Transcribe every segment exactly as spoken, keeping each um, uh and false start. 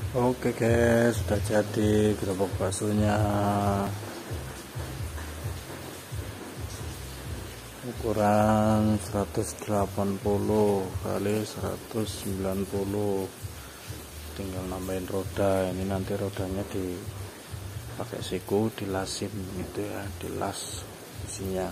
Oke guys, sudah jadi gerobak baksonya. Ukuran seratus delapan puluh kali seratus sembilan puluh. Tinggal nambahin roda. Ini nanti rodanya dipakai siku, dilasin gitu ya, dilas isinya.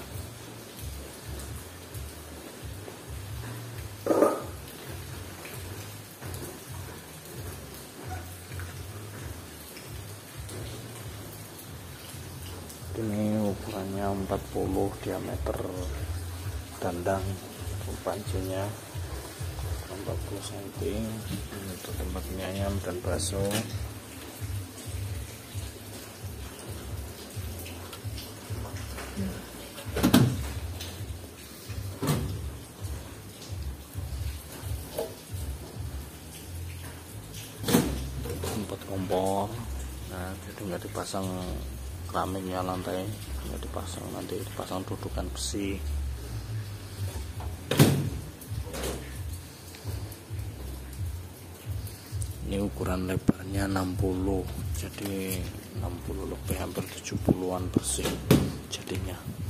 Ini ukurannya empat puluh diameter dandang pancinya empat puluh sentimeter. Ini untuk tempat mie ayam dan bakso. Tempat kompor, nah jadi nggak dipasang keramiknya, lantai nggak dipasang, nanti dipasang dudukan besi. Ini ukuran lebarnya enam puluh, jadi enam puluh lebih, hampir tujuh puluhan bersih jadinya.